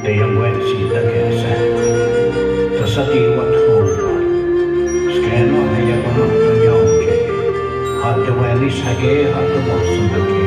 Deyang wen sida kesa. Tasati wat honda. Skeno haya kono tanyaw ke. Hata wani sage hata wasam ke.